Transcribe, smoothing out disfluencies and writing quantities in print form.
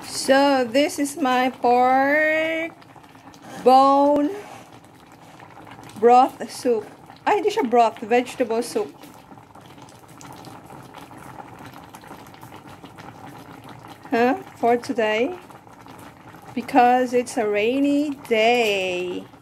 So this is my pork bone broth soup. Ay, hindi siya broth, vegetable soup. For today, because it's a rainy day.